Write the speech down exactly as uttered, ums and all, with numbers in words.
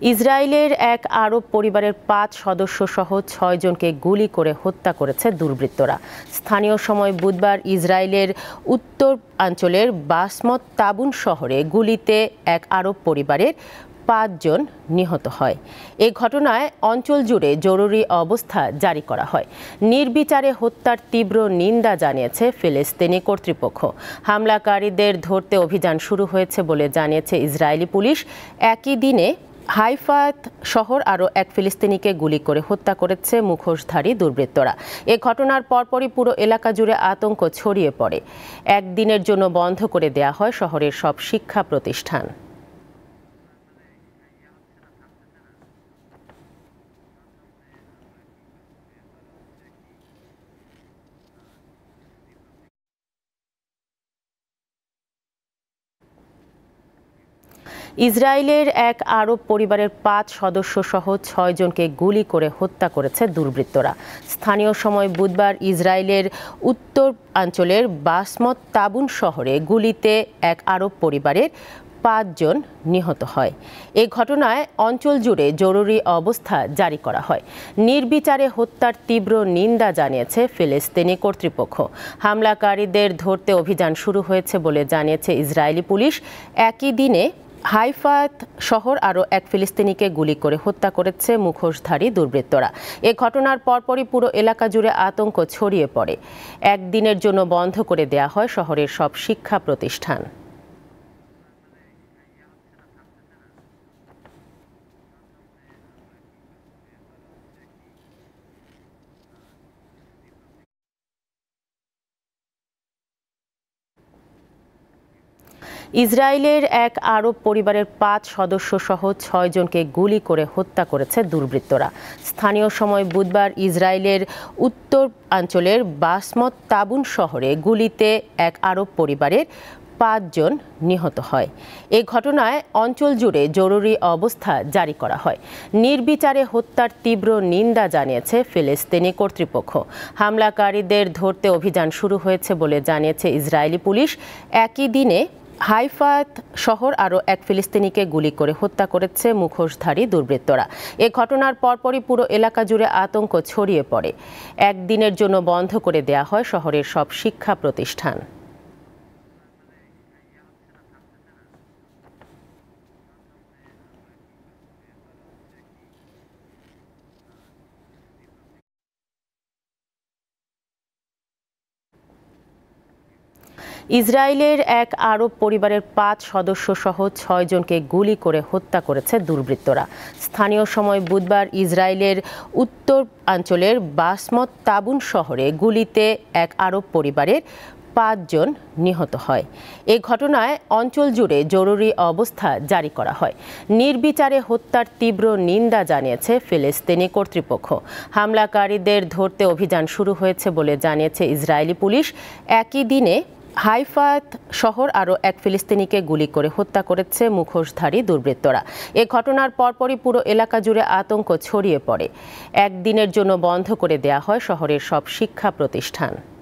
ইসরায়েলের এক আরব পরিবারের পাঁচ সদস্য সহ ছয় জনকে গুলি করে হত্যা করেছে দুর্বৃত্তরা। স্থানীয় সময় বুধবার ইসরায়েলের উত্তরাঞ্চলের বাসমত তাবুন শহরে গুলিতে এক আরব পরিবারের পাঁচজন নিহত হয়। এই ঘটনায় অঞ্চল জুড়ে জরুরি অবস্থা জারি করা হয়। নির্বিচারে হত্যার তীব্র নিন্দা জানিয়েছে ফিলিস্তিনি কর্তৃপক্ষ। হামলাকারীদের ধরতে অভিযান শুরু হয়েছে বলে জানিয়েছে ইসরায়েলি পুলিশ। একই দিনে হাইফাত শহর আরও এক ফিলিস্তিনিকে গুলি করে হত্যা করেছে মুখোশধারী দুর্বৃত্তরা। এ ঘটনার পরপরই পুরো এলাকা জুড়ে আতঙ্ক ছড়িয়ে পড়ে। একদিনের জন্য বন্ধ করে দেয়া হয় শহরের সব শিক্ষা প্রতিষ্ঠান। ইসরায়েলের এক আরব পরিবারের পাঁচ সদস্য সহ ছয় জনকে গুলি করে হত্যা করেছে দুর্বৃত্তরা। স্থানীয় সময় বুধবার ইসরায়েলের উত্তরাঞ্চলের বাসমত তাবুন শহরে গুলিতে এক আরব পরিবারের পাঁচজন নিহত হয়। এই ঘটনায় অঞ্চল জুড়ে জরুরি অবস্থা জারি করা হয়। নির্বিচারে হত্যার তীব্র নিন্দা জানিয়েছে ফিলিস্তিনি কর্তৃপক্ষ। হামলাকারীদের ধরতে অভিযান শুরু হয়েছে বলে জানিয়েছে ইসরায়েলি পুলিশ। একই দিনে হাইফাত শহর আরও এক ফিলিস্তিনিকে গুলি করে হত্যা করেছে মুখোশধারী দুর্বৃত্তরা। এ ঘটনার পরপরই পুরো এলাকা জুড়ে আতঙ্ক ছড়িয়ে পড়ে। একদিনের জন্য বন্ধ করে দেয়া হয় শহরের সব শিক্ষা প্রতিষ্ঠান। ইসরায়েলের এক আরব পরিবারের পাঁচ সদস্য সহ ছয় জনকে গুলি করে হত্যা করেছে দুর্বৃত্তরা। স্থানীয় সময় বুধবার ইসরায়েলের উত্তরাঞ্চলের বাসমত তাবুন শহরে গুলিতে এক আরব পরিবারের পাঁচজন নিহত হয়। এই ঘটনায় অঞ্চল জুড়ে জরুরি অবস্থা জারি করা হয়। নির্বিচারে হত্যার তীব্র নিন্দা জানিয়েছে ফিলিস্তিনি কর্তৃপক্ষ। হামলাকারীদের ধরতে অভিযান শুরু হয়েছে বলে জানিয়েছে ইসরায়েলি পুলিশ। একই দিনে হাইফাত শহর আরও এক ফিলিস্তিনিকে গুলি করে হত্যা করেছে মুখোশধারী দুর্বৃত্তরা। এ ঘটনার পরপরই পুরো এলাকা জুড়ে আতঙ্ক ছড়িয়ে পড়ে। একদিনের জন্য বন্ধ করে দেয়া হয় শহরের সব শিক্ষা প্রতিষ্ঠান। ইসরায়েলের এক আরব পরিবারের পাঁচ সদস্য সহ ছয় জনকে গুলি করে হত্যা করেছে দুর্বৃত্তরা। স্থানীয় সময় বুধবার ইসরায়েলের উত্তরাঞ্চলের বাসমত তাবুন শহরে গুলিতে এক আরব পরিবারের পাঁচজন নিহত হয়। এই ঘটনায় অঞ্চল জুড়ে জরুরি অবস্থা জারি করা হয়। নির্বিচারে হত্যার তীব্র নিন্দা জানিয়েছে ফিলিস্তিনি কর্তৃপক্ষ। হামলাকারীদের ধরতে অভিযান শুরু হয়েছে বলে জানিয়েছে ইসরায়েলি পুলিশ। একই দিনে হাইফাত শহর আরও এক ফিলিস্তিনিকে গুলি করে হত্যা করেছে মুখোশধারী দুর্বৃত্তরা। এ ঘটনার পরপরই পুরো এলাকা জুড়ে আতঙ্ক ছড়িয়ে পড়ে। একদিনের জন্য বন্ধ করে দেয়া হয় শহরের সব শিক্ষা প্রতিষ্ঠান।